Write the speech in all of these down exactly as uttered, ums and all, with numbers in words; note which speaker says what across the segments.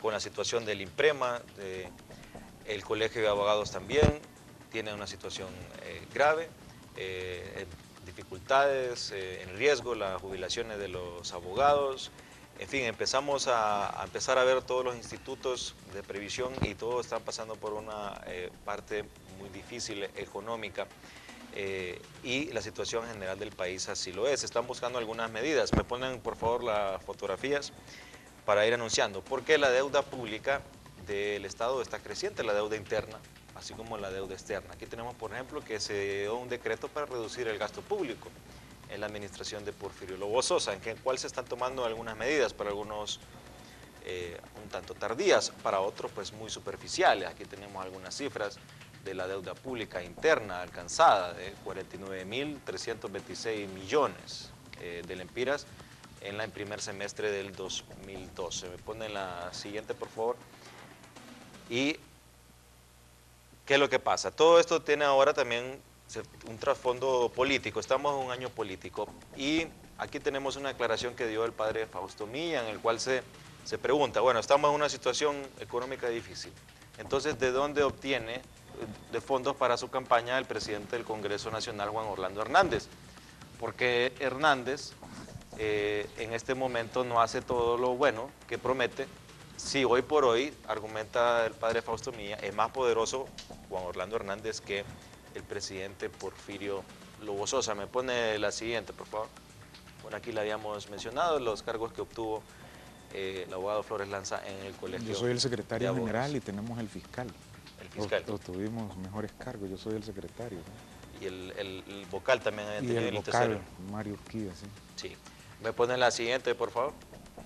Speaker 1: con la situación del IMPREMA, de, el Colegio de Abogados también tiene una situación eh, grave, eh, dificultades, eh, en riesgo las jubilaciones de los abogados. En fin, empezamos a, a empezar a ver todos los institutos de previsión y todos están pasando por una eh, parte muy difícil económica. Eh, y la situación general del país así lo es. Están buscando algunas medidas. Me ponen por favor las fotografías para ir anunciando, porque la deuda pública del Estado está creciente, la deuda interna, así como la deuda externa. Aquí tenemos, por ejemplo, que se dio un decreto para reducir el gasto público en la administración de Porfirio Lobo Sosa, en el cual se están tomando algunas medidas, para algunos eh, un tanto tardías, para otros pues muy superficiales. Aquí tenemos algunas cifras de la deuda pública interna alcanzada de cuarenta y nueve mil trescientos veintiséis millones eh, de lempiras en el primer semestre del dos mil doce. Me ponen la siguiente, por favor. ¿Y qué es lo que pasa? Todo esto tiene ahora también un trasfondo político. Estamos en un año político y aquí tenemos una declaración que dio el padre Fausto Milla, en el cual se, se pregunta, bueno, estamos en una situación económica difícil. Entonces, ¿de dónde obtiene de fondos para su campaña el presidente del Congreso Nacional, Juan Orlando Hernández? Porque Hernández eh, en este momento no hace todo lo bueno que promete. Sí, hoy por hoy, argumenta el padre Fausto Milla, es más poderoso Juan Orlando Hernández que el presidente Porfirio Lobo Sosa. Me pone la siguiente, por favor. Bueno, aquí le habíamos mencionado los cargos que obtuvo eh, el abogado Flores Lanza en el colegio.
Speaker 2: Yo soy el secretario general y tenemos el fiscal.
Speaker 1: El fiscal.
Speaker 2: O, o tuvimos mejores cargos, yo soy el secretario, ¿no?
Speaker 1: Y el, el, el vocal también había
Speaker 2: y
Speaker 1: tenido
Speaker 2: el
Speaker 1: el
Speaker 2: vocal,
Speaker 1: tercero.
Speaker 2: Mario Urquía, sí.
Speaker 1: Sí. ¿Me ponen la siguiente, por favor?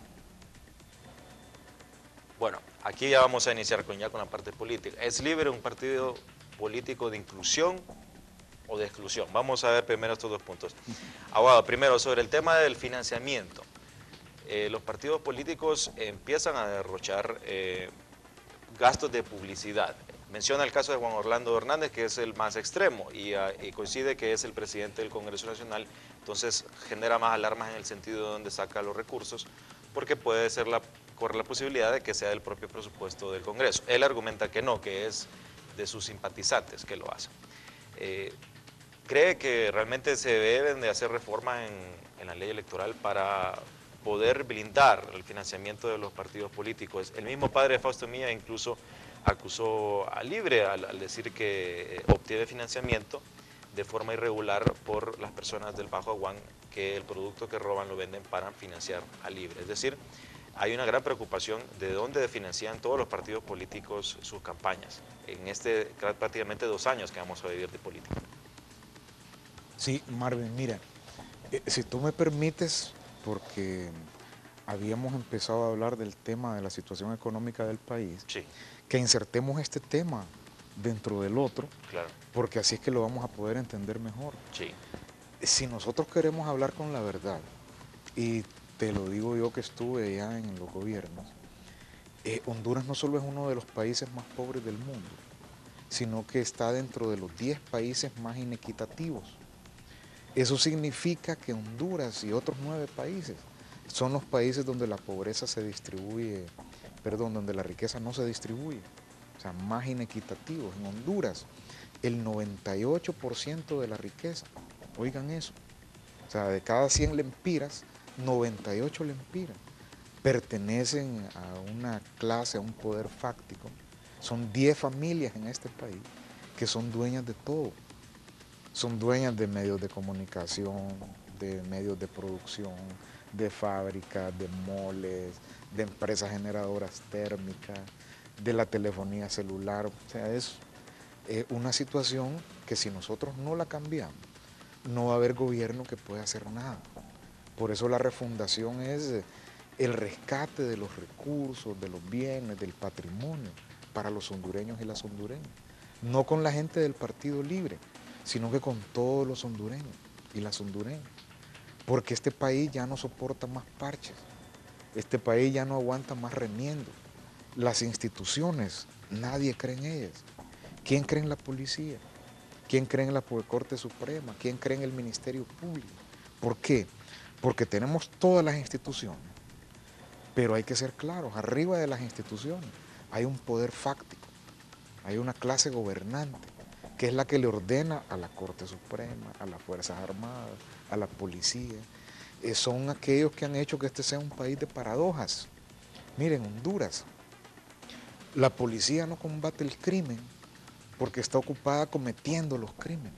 Speaker 1: Bueno, aquí ya vamos a iniciar con, ya con la parte política. ¿Es Libre un partido político de inclusión o de exclusión? Vamos a ver primero estos dos puntos. Abogado, primero, sobre el tema del financiamiento. Eh, los partidos políticos empiezan a derrochar eh, gastos de publicidad. Menciona el caso de Juan Orlando Hernández, que es el más extremo, y, uh, y coincide que es el presidente del Congreso Nacional, entonces genera más alarmas en el sentido de dónde saca los recursos, porque puede ser la, corre la posibilidad de que sea del propio presupuesto del Congreso. Él argumenta que no, que es de sus simpatizantes que lo hacen. Eh, ¿Cree que realmente se deben de hacer reformas en, en la ley electoral para poder blindar el financiamiento de los partidos políticos? El mismo padre Fausto Milla incluso acusó a Libre al, al decir que obtiene financiamiento de forma irregular por las personas del Bajo Aguán, que el producto que roban lo venden para financiar a Libre. Es decir, hay una gran preocupación de dónde financian todos los partidos políticos sus campañas en este prácticamente dos años que vamos a vivir de política.
Speaker 2: Sí, Marvin, mira, eh, si tú me permites, porque habíamos empezado a hablar del tema de la situación económica del país,
Speaker 1: sí,
Speaker 2: que insertemos este tema dentro del otro,
Speaker 1: claro,
Speaker 2: porque así es que lo vamos a poder entender mejor.
Speaker 1: sí.
Speaker 2: Si nosotros queremos hablar con la verdad, y te lo digo yo que estuve ya en los gobiernos, eh, Honduras no solo es uno de los países más pobres del mundo, sino que está dentro de los diez países más inequitativos. Eso significa que Honduras y otros nueve países son los países donde la pobreza se distribuye, perdón, donde la riqueza no se distribuye, o sea, más inequitativos. En Honduras, el noventa y ocho por ciento de la riqueza, oigan eso, o sea, de cada cien lempiras, noventa y ocho lempiras pertenecen a una clase, a un poder fáctico. Son diez familias en este país que son dueñas de todo. Son dueñas de medios de comunicación, de medios de producción, de fábricas, de moles, de empresas generadoras térmicas, de la telefonía celular. O sea, es eh, una situación que si nosotros no la cambiamos, no va a haber gobierno que pueda hacer nada. Por eso la refundación es el rescate de los recursos, de los bienes, del patrimonio para los hondureños y las hondureñas. No con la gente del Partido Libre, sino que con todos los hondureños y las hondureñas. Porque este país ya no soporta más parches, este país ya no aguanta más remiendos. Las instituciones, nadie cree en ellas. ¿Quién cree en la policía? ¿Quién cree en la Corte Suprema? ¿Quién cree en el Ministerio Público? ¿Por qué? Porque tenemos todas las instituciones, Pero hay que ser claros, arriba de las instituciones hay un poder fáctico, hay una clase gobernante, que es la que le ordena a la Corte Suprema, a las Fuerzas Armadas, a la policía. Eh, son aquellos que han hecho que este sea un país de paradojas. Miren, Honduras, la policía no combate el crimen porque está ocupada cometiendo los crímenes.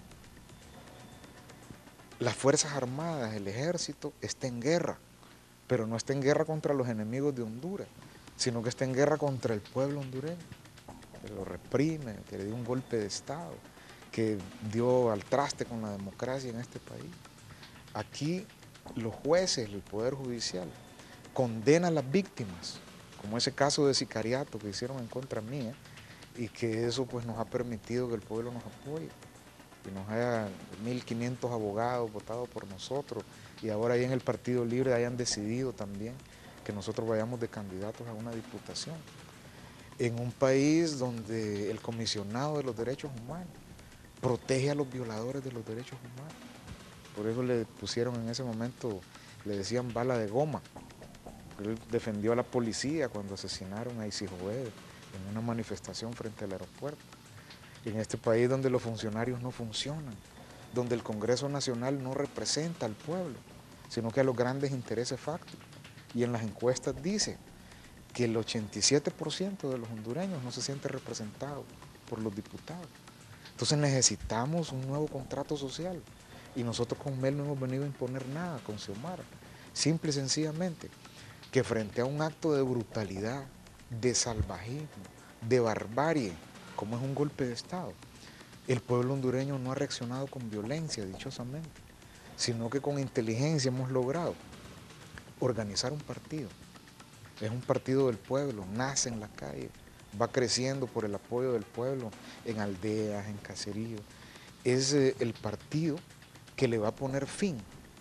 Speaker 2: Las Fuerzas Armadas, el Ejército, está en guerra, pero no está en guerra contra los enemigos de Honduras, sino que está en guerra contra el pueblo hondureño, que lo reprime, que le dio un golpe de Estado, que dio al traste con la democracia en este país. Aquí los jueces, el Poder Judicial, condenan a las víctimas, como ese caso de sicariato que hicieron en contra mía, y que eso pues nos ha permitido que el pueblo nos apoye, y nos haya mil quinientos abogados votados por nosotros, y ahora ahí en el Partido Libre hayan decidido también que nosotros vayamos de candidatos a una diputación. En un país donde el comisionado de los derechos humanos protege a los violadores de los derechos humanos. Por eso le pusieron en ese momento, le decían bala de goma. Él defendió a la policía cuando asesinaron a Isi Jovet en una manifestación frente al aeropuerto. En este país donde los funcionarios no funcionan, donde el Congreso Nacional no representa al pueblo, sino que a los grandes intereses fácticos. Y en las encuestas dice que el ochenta y siete por ciento de los hondureños no se siente representado por los diputados. Entonces necesitamos un nuevo contrato social. Y nosotros con Mel no hemos venido a imponer nada, con Xiomara. Simple y sencillamente que frente a un acto de brutalidad, de salvajismo, de barbarie, como es un golpe de Estado, el pueblo hondureño no ha reaccionado con violencia, dichosamente, sino que con inteligencia hemos logrado organizar un partido. Es un partido del pueblo, nace en la calle, va creciendo por el apoyo del pueblo en aldeas, en caseríos. Es eh, el partido que le va a poner fin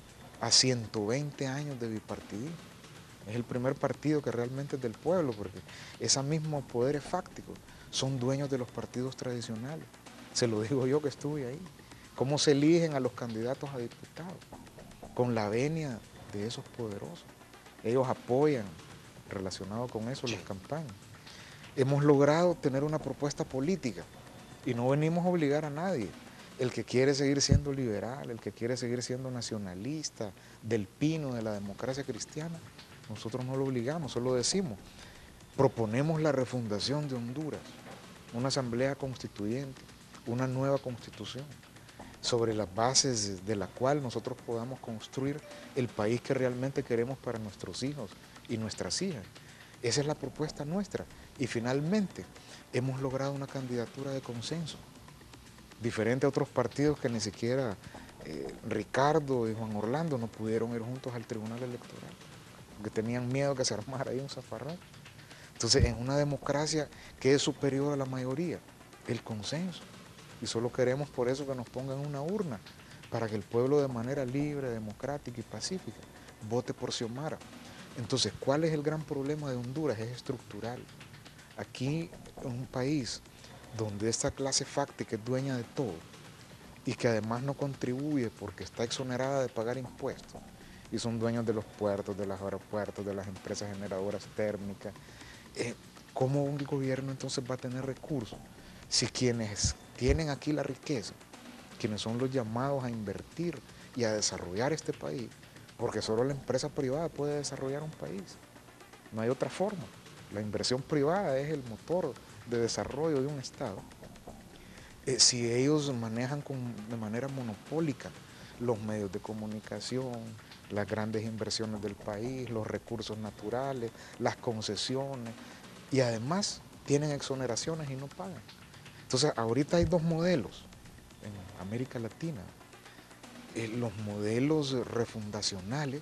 Speaker 2: a ciento veinte años de bipartidismo. Es el primer partido que realmente es del pueblo, porque esos mismos poderes fácticos son dueños de los partidos tradicionales. Se lo digo yo que estuve ahí. ¿Cómo se eligen a los candidatos a diputados? Con la venia de esos poderosos. Ellos apoyan, relacionado con eso, las campañas. Hemos logrado tener una propuesta política y no venimos a obligar a nadie. El que quiere seguir siendo liberal, el que quiere seguir siendo nacionalista, del pino de la democracia cristiana, nosotros no lo obligamos, solo decimos, proponemos la refundación de Honduras, una asamblea constituyente, una nueva constitución, sobre las bases de la cual nosotros podamos construir el país que realmente queremos para nuestros hijos y nuestras hijas. Esa es la propuesta nuestra. Y finalmente hemos logrado una candidatura de consenso, diferente a otros partidos que ni siquiera eh, Ricardo y Juan Orlando no pudieron ir juntos al Tribunal Electoral, porque tenían miedo que se armara ahí un zafarrancho. Entonces, en una democracia que es superior a la mayoría, el consenso. Y solo queremos por eso que nos pongan una urna, para que el pueblo de manera libre, democrática y pacífica vote por Xiomara. Entonces, ¿cuál es el gran problema de Honduras? Es estructural. Aquí, en un país donde esta clase fáctica es dueña de todo y que además no contribuye porque está exonerada de pagar impuestos, y son dueños de los puertos, de los aeropuertos, de las empresas generadoras térmicas, eh, ¿cómo un gobierno entonces va a tener recursos si quienes tienen aquí la riqueza, quienes son los llamados a invertir y a desarrollar este país, porque solo la empresa privada puede desarrollar un país, no hay otra forma, la inversión privada es el motor de desarrollo de un Estado, eh, si ellos manejan con, de manera monopólica los medios de comunicación, las grandes inversiones del país, los recursos naturales, las concesiones, y además tienen exoneraciones y no pagan. Entonces, ahorita hay dos modelos en América Latina. Eh, los modelos refundacionales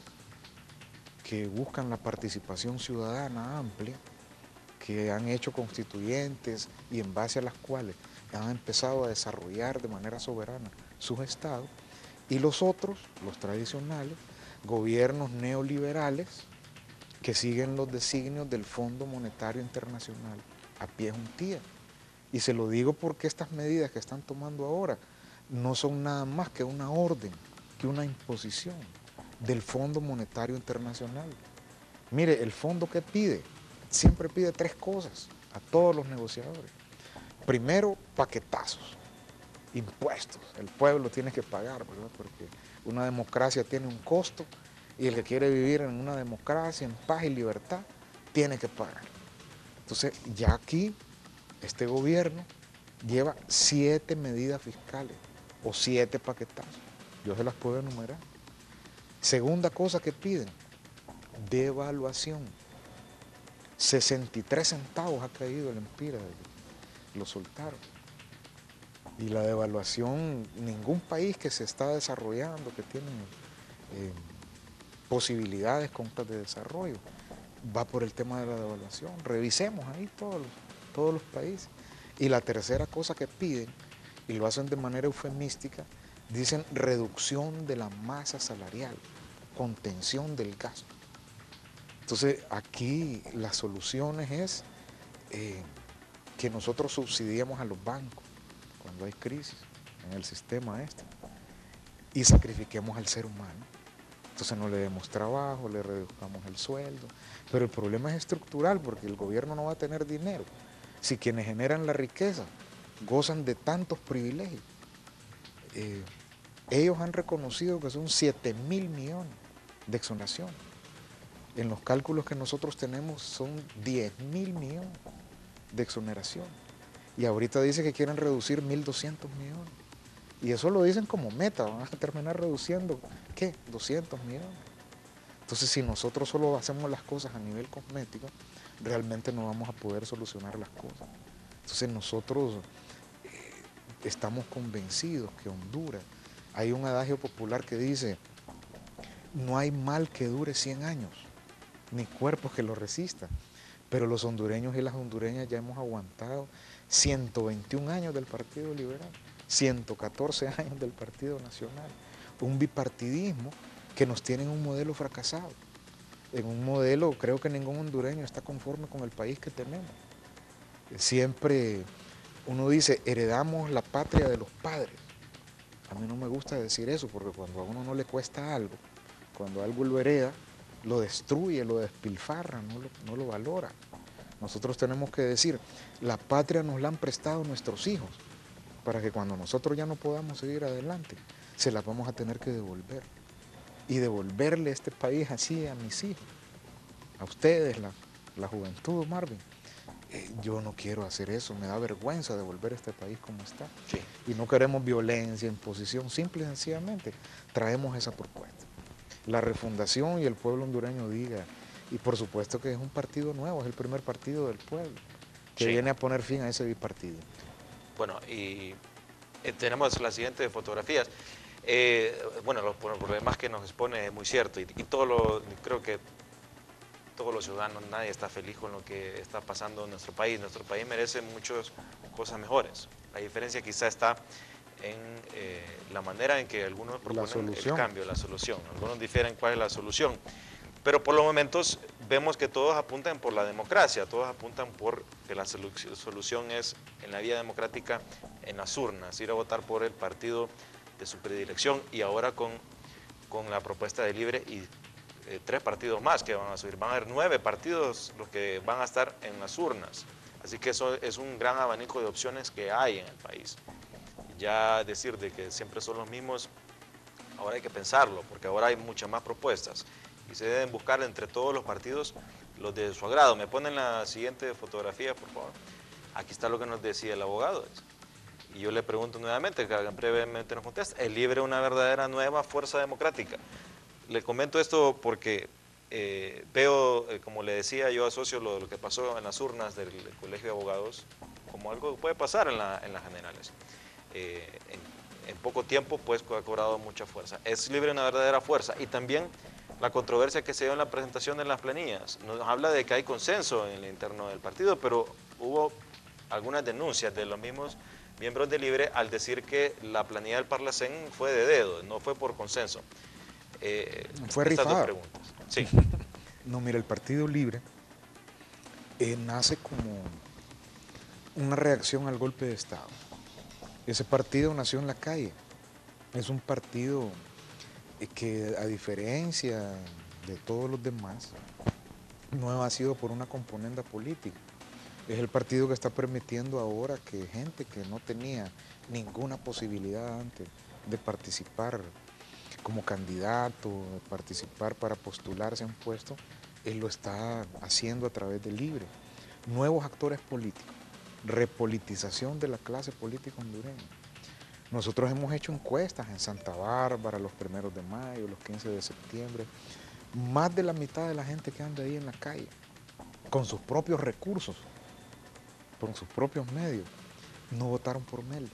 Speaker 2: que buscan la participación ciudadana amplia, que han hecho constituyentes y en base a las cuales han empezado a desarrollar de manera soberana sus estados, y los otros, los tradicionales, gobiernos neoliberales que siguen los designios del Fondo Monetario Internacional a pie juntilla. Y se lo digo porque estas medidas que están tomando ahora no son nada más que una orden, que una imposición del Fondo Monetario Internacional. Mire, el fondo que pide, siempre pide tres cosas a todos los negociadores. Primero, paquetazos, impuestos. El pueblo tiene que pagar, ¿verdad? Porque una democracia tiene un costo y el que quiere vivir en una democracia, en paz y libertad, tiene que pagar. Entonces, ya aquí, este gobierno lleva siete medidas fiscales o siete paquetazos. Yo se las puedo enumerar. Segunda cosa que piden, devaluación. sesenta y tres centavos ha caído el Empira, lo soltaron. Y la devaluación, ningún país que se está desarrollando, que tiene eh, posibilidades concretas de desarrollo, va por el tema de la devaluación. Revisemos ahí todos los, todos los países. Y la tercera cosa que piden, y lo hacen de manera eufemística, dicen reducción de la masa salarial, contención del gasto. Entonces aquí las soluciones es eh, que nosotros subsidiemos a los bancos cuando hay crisis en el sistema este y sacrifiquemos al ser humano. Entonces no le demos trabajo, le reduzcamos el sueldo. Pero el problema es estructural porque el gobierno no va a tener dinero. Si quienes generan la riqueza gozan de tantos privilegios, eh, ellos han reconocido que son siete mil millones de exoneración. En los cálculos que nosotros tenemos son diez mil millones de exoneración. Y ahorita dice que quieren reducir mil doscientos millones. Y eso lo dicen como meta, van a terminar reduciendo, ¿qué? doscientos millones. Entonces, si nosotros solo hacemos las cosas a nivel cosmético, realmente no vamos a poder solucionar las cosas. Entonces, nosotros eh, estamos convencidos que Honduras, hay un adagio popular que dice, no hay mal que dure cien años, ni cuerpo que lo resista. Pero los hondureños y las hondureñas ya hemos aguantado ciento veintiún años del Partido Liberal, ciento catorce años del Partido Nacional, un bipartidismo que nos tiene en un modelo fracasado. En un modelo, creo que ningún hondureño está conforme con el país que tenemos. Siempre uno dice, heredamos la patria de los padres. A mí no me gusta decir eso, porque cuando a uno no le cuesta algo, cuando algo lo hereda, lo destruye, lo despilfarra, no lo, no lo valora. Nosotros tenemos que decir, la patria nos la han prestado nuestros hijos, para que cuando nosotros ya no podamos seguir adelante, se la vamos a tener que devolver. Y devolverle este país así a mis hijos, a ustedes, la, la juventud, Marvin. Eh, yo no quiero hacer eso, me da vergüenza devolver este país como está.
Speaker 1: Sí.
Speaker 2: Y no queremos violencia, imposición, simple y sencillamente traemos esa propuesta. La refundación y el pueblo hondureño diga, y por supuesto que es un partido nuevo, es el primer partido del pueblo, que
Speaker 1: Sí.
Speaker 2: viene a poner fin a ese bipartido.
Speaker 1: Bueno, y eh, tenemos las siguientes fotografías. Eh, bueno, los problemas que nos expone es muy cierto, y, y todo lo, creo que todos los ciudadanos, nadie está feliz con lo que está pasando en nuestro país. Nuestro país merece muchas cosas mejores. La diferencia quizá está en eh, la manera en que algunos proponen el cambio, la solución. Algunos difieren cuál es la solución. Pero por los momentos vemos que todos apuntan por la democracia, todos apuntan por que la solución es en la vía democrática, en las urnas, ir a votar por el partido de su predilección, y ahora con, con la propuesta de Libre y eh, tres partidos más que van a subir. Van a haber nueve partidos los que van a estar en las urnas. Así que eso es un gran abanico de opciones que hay en el país. Ya decir de que siempre son los mismos, ahora hay que pensarlo, porque ahora hay muchas más propuestas y se deben buscar entre todos los partidos los de su agrado. Me ponen la siguiente fotografía, por favor. Aquí está lo que nos decía el abogado. Y yo le pregunto nuevamente, que brevemente nos contesta, ¿es Libre una verdadera nueva fuerza democrática? Le comento esto porque eh, veo, eh, como le decía, yo asocio lo, lo que pasó en las urnas del Colegio de Abogados como algo que puede pasar en, la, en las generales. Eh, en, en poco tiempo pues ha cobrado mucha fuerza. ¿Es Libre una verdadera fuerza? Y también la controversia que se dio en la presentación de las planillas. Nos habla de que hay consenso en el interno del partido, pero hubo algunas denuncias de los mismos miembros de Libre al decir que la planilla del Parlacén fue de dedo, no fue por consenso. Eh,
Speaker 2: fue
Speaker 1: estas
Speaker 2: rifada.
Speaker 1: dos preguntas. Sí.
Speaker 2: No, mira, el Partido Libre eh, nace como una reacción al golpe de Estado. Ese partido nació en la calle. Es un partido que, a diferencia de todos los demás, no ha sido por una componenda política. Es el partido que está permitiendo ahora que gente que no tenía ninguna posibilidad antes de participar como candidato, de participar para postularse a un puesto, él lo está haciendo a través de Libre. Nuevos actores políticos, repolitización de la clase política hondureña. Nosotros hemos hecho encuestas en Santa Bárbara, los primeros de mayo, los quince de septiembre. Más de la mitad de la gente que anda ahí en la calle, con sus propios recursos, con sus propios medios, no votaron por Mel.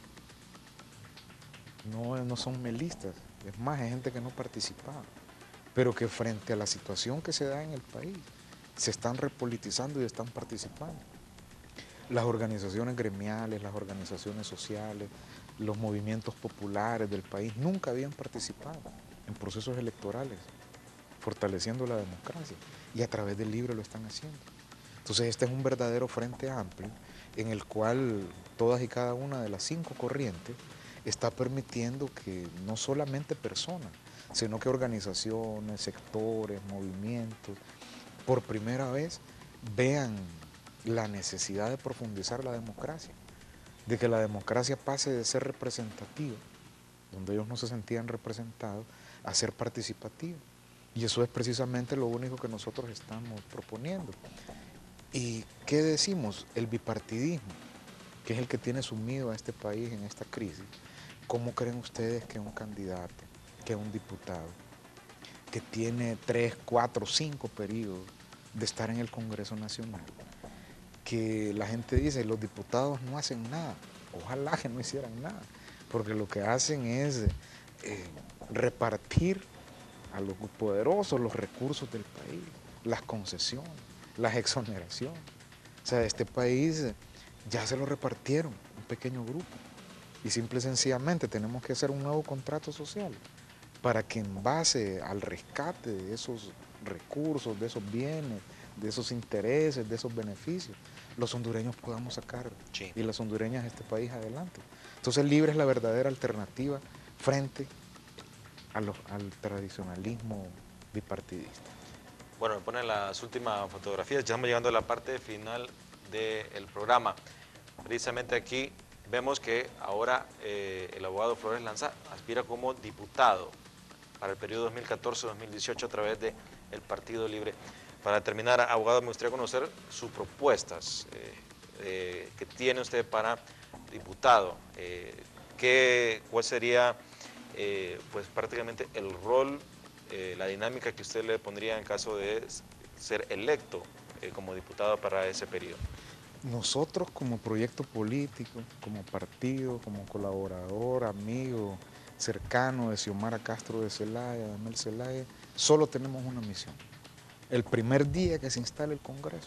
Speaker 2: No, no son melistas. Es más, hay gente que no participaba. Pero que frente a la situación que se da en el país, se están repolitizando y están participando. Las organizaciones gremiales, las organizaciones sociales, los movimientos populares del país nunca habían participado en procesos electorales, fortaleciendo la democracia, y a través del Libre lo están haciendo. Entonces este es un verdadero frente amplio en el cual todas y cada una de las cinco corrientes está permitiendo que no solamente personas, sino que organizaciones, sectores, movimientos, por primera vez vean la necesidad de profundizar la democracia, de que la democracia pase de ser representativa, donde ellos no se sentían representados, a ser participativa. Y eso es precisamente lo único que nosotros estamos proponiendo. ¿Y qué decimos? El bipartidismo, que es el que tiene sumido a este país en esta crisis. ¿Cómo creen ustedes que un candidato, que un diputado, que tiene tres, cuatro, cinco periodos de estar en el Congreso Nacional, que la gente dice, los diputados no hacen nada, ojalá que no hicieran nada, porque lo que hacen es eh, repartir a los poderosos los recursos del país, las concesiones, las exoneraciones? O sea, este país ya se lo repartieron un pequeño grupo y simple y sencillamente tenemos que hacer un nuevo contrato social para que en base al rescate de esos recursos, de esos bienes, de esos intereses, de esos beneficios, los hondureños podamos sacar sí. y las hondureñas este país adelante. Entonces Libre es la verdadera alternativa frente a los, al tradicionalismo bipartidista.
Speaker 1: Bueno, me ponen las últimas fotografías, ya estamos llegando a la parte final del programa. Precisamente aquí vemos que ahora eh, el abogado Flores Lanza aspira como diputado para el periodo dos mil catorce a dos mil dieciocho a través del Partido Libre. Para terminar, abogado, me gustaría conocer sus propuestas eh, eh, que tiene usted para diputado. Eh, ¿qué, ¿Cuál sería eh, pues prácticamente el rol, eh, la dinámica que usted le pondría en caso de ser electo eh, como diputado para ese periodo?
Speaker 2: Nosotros como proyecto político, como partido, como colaborador, amigo, cercano de Xiomara Castro de Zelaya, de Mel Zelaya, solo tenemos una misión. El primer día que se instale el Congreso,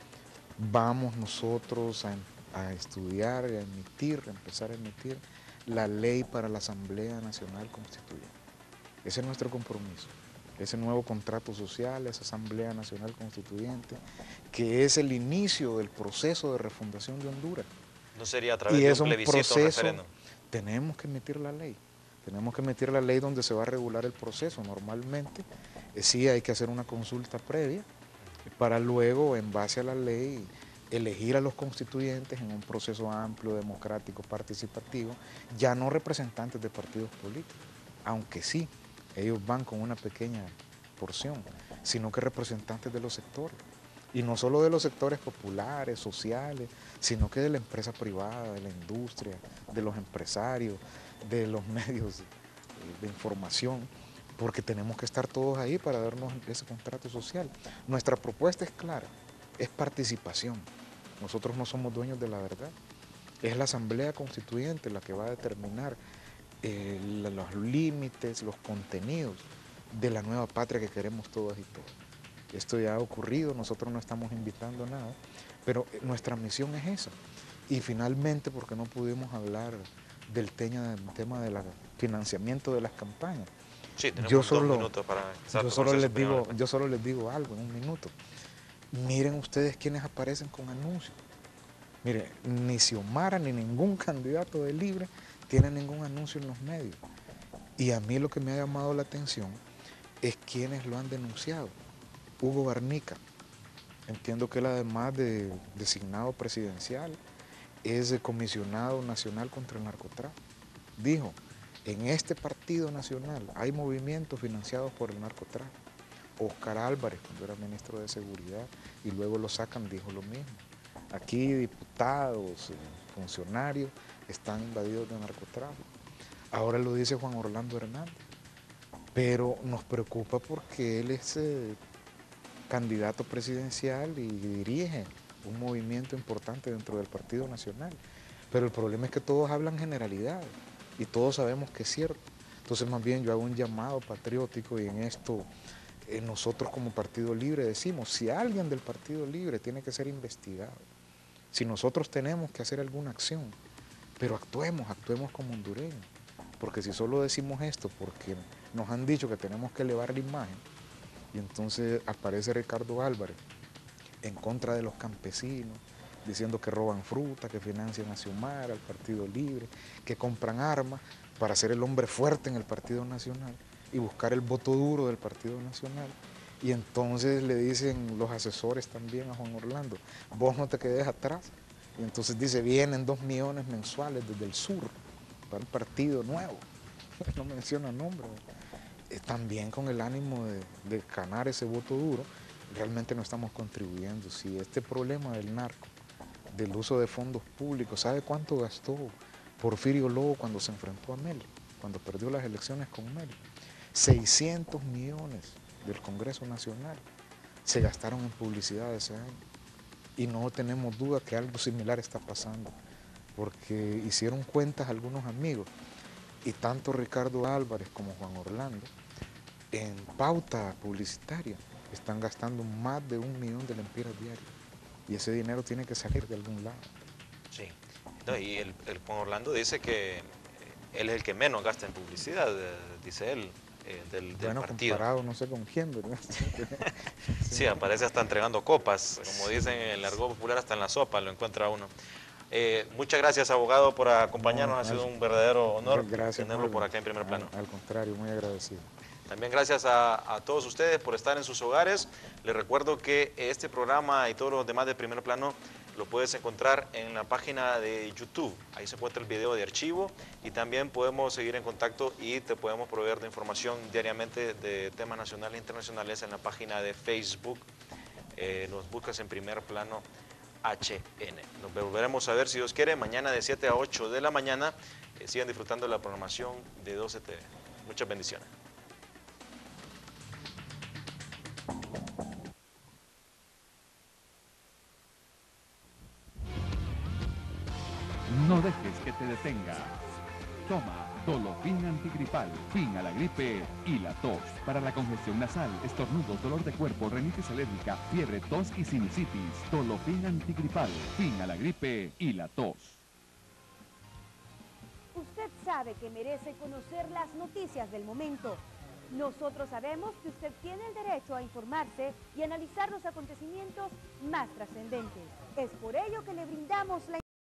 Speaker 2: vamos nosotros a, a estudiar, a emitir, a empezar a emitir la ley para la Asamblea Nacional Constituyente. Ese es nuestro compromiso. Ese nuevo contrato social, esa Asamblea Nacional Constituyente, que es el inicio del proceso de refundación de Honduras.
Speaker 1: ¿No sería a través y de un plebiscito,
Speaker 2: proceso,
Speaker 1: un referéndum?
Speaker 2: Tenemos que emitir la ley. Tenemos que emitir la ley donde se va a regular el proceso. Normalmente, eh, sí hay que hacer una consulta previa para luego, en base a la ley, elegir a los constituyentes en un proceso amplio, democrático, participativo, ya no representantes de partidos políticos, aunque sí, ellos van con una pequeña porción, sino que representantes de los sectores. Y no solo de los sectores populares, sociales, sino que de la empresa privada, de la industria, de los empresarios, de los medios de información, porque tenemos que estar todos ahí para darnos ese contrato social. Nuestra propuesta es clara, es participación. Nosotros no somos dueños de la verdad. Es la Asamblea Constituyente la que va a determinar eh, los límites, los contenidos de la nueva patria que queremos todas y todos. Esto ya ha ocurrido, nosotros no estamos invitando nada, pero nuestra misión es esa. Y finalmente, porque no pudimos hablar del tema, tema del financiamiento de las campañas.
Speaker 1: Sí, tenemos
Speaker 2: yo solo,
Speaker 1: dos minutos para
Speaker 2: yo solo les digo, yo solo les digo algo en un minuto. Miren ustedes quienes aparecen con anuncios. Miren, ni Xiomara ni ningún candidato de Libre tiene ningún anuncio en los medios. Y a mí lo que me ha llamado la atención es quienes lo han denunciado. Hugo Barnica, Entiendo que él, además de designado presidencial, es el comisionado nacional contra el narcotráfico. Dijo, en este partido nacional hay movimientos financiados por el narcotráfico. Óscar Álvarez, cuando era ministro de Seguridad, y luego lo sacan, dijo lo mismo. Aquí diputados, funcionarios, están invadidos de narcotráfico. Ahora lo dice Juan Orlando Hernández. Pero nos preocupa porque él es eh, candidato presidencial y dirige un movimiento importante dentro del Partido Nacional. Pero el problema es que todos hablan generalidades y todos sabemos que es cierto. Entonces, más bien yo hago un llamado patriótico, y en esto eh, nosotros como Partido Libre decimos, si alguien del Partido Libre tiene que ser investigado, si nosotros tenemos que hacer alguna acción, pero actuemos, actuemos como hondureños. Porque si solo decimos esto porque nos han dicho que tenemos que elevar la imagen, y entonces aparece Ricardo Álvarez en contra de los campesinos, diciendo que roban fruta, que financian a Xiomara, al Partido Libre, que compran armas para ser el hombre fuerte en el Partido Nacional y buscar el voto duro del Partido Nacional. Y entonces le dicen los asesores también a Juan Orlando, vos no te quedes atrás. Y entonces dice, vienen dos millones mensuales desde el sur para el partido nuevo, no menciona nombre, eh, también con el ánimo de, de ganar ese voto duro. Realmente no estamos contribuyendo. Si este problema del narco, del uso de fondos públicos, ¿sabe cuánto gastó Porfirio Lobo cuando se enfrentó a Meli, cuando perdió las elecciones con Meli? seiscientos millones del Congreso Nacional se gastaron en publicidad ese año, y no tenemos duda que algo similar está pasando, porque hicieron cuentas algunos amigos, y tanto Ricardo Álvarez como Juan Orlando en pauta publicitaria están gastando más de un millón de lempiras diarias, y ese dinero tiene que salir de algún lado.
Speaker 1: Sí, no, y el, el Juan Orlando dice que eh, él es el que menos gasta en publicidad, eh, dice él, eh, del, del
Speaker 2: Bueno,
Speaker 1: partido.
Speaker 2: comparado no sé con quién, ¿verdad?
Speaker 1: Sí, aparece hasta entregando copas, como dicen en el argot popular, hasta en la sopa lo encuentra uno. Eh, muchas gracias, abogado, por acompañarnos. No, ha sido un verdadero honor gracias, tenerlo Marvin, por acá en primer plano.
Speaker 2: Al, al contrario, muy agradecido.
Speaker 1: También gracias a, a todos ustedes por estar en sus hogares. Les recuerdo que este programa y todos los demás de Primer Plano lo puedes encontrar en la página de YouTube. Ahí se encuentra el video de archivo, y también podemos seguir en contacto y te podemos proveer de información diariamente de temas nacionales e internacionales en la página de Facebook. Eh, nos buscas en Primer Plano H N. Nos volveremos a ver, si Dios quiere, mañana de siete a ocho de la mañana. Eh, sigan disfrutando de la programación de doce T V. Muchas bendiciones.
Speaker 3: No dejes que te detenga. Toma Dolofin antigripal, fin a la gripe y la tos. Para la congestión nasal, estornudos, dolor de cuerpo, rinitis alérgica, fiebre, tos y sinusitis. Dolofin antigripal, fin a la gripe y la tos.
Speaker 4: Usted sabe que merece conocer las noticias del momento. Nosotros sabemos que usted tiene el derecho a informarse y analizar los acontecimientos más trascendentes. Es por ello que le brindamos la